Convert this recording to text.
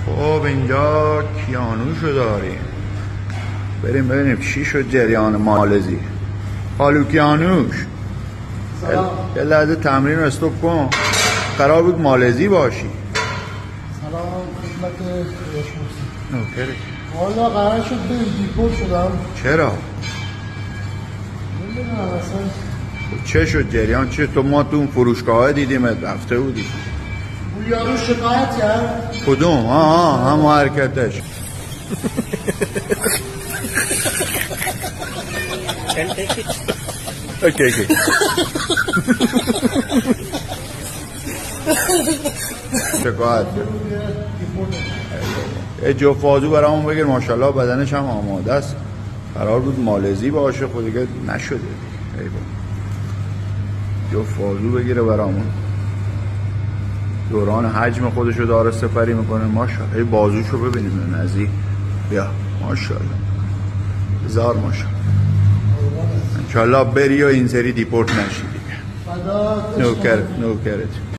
خب اینجا کیانوشو داریم، بریم ببینیم چی شد جریان مالزی. حالو کیانوش، یه لحظه تمرین رو استوب کن، قرار بود مالزی باشی. سلام خدمت نوکره. والا قرار شد به دیپورت شدم. چرا؟ نمیدونم اصلا چه شد جریان؟ چه تو ما تو اون فروشگاه دیدیم رفته بودی؟ اون یارو شکایت کرد. کدوم؟ هم حرکتش. اوکی شکایت یه جفازو برامون بگیر، ماشاءالله بدنش هم آماده است، قرار بود مالزی باشه خود دیگه نشده. جفازو بگیره برامون، دوران حجم خودشو داره سپری میکنه. ماشاءالله ای بازوشو ببینیم نزدیک، بیا ماشاءالله هزار ماشاءالله. انشالله بری و این سری دیپورت نشی دیگه. نوکرت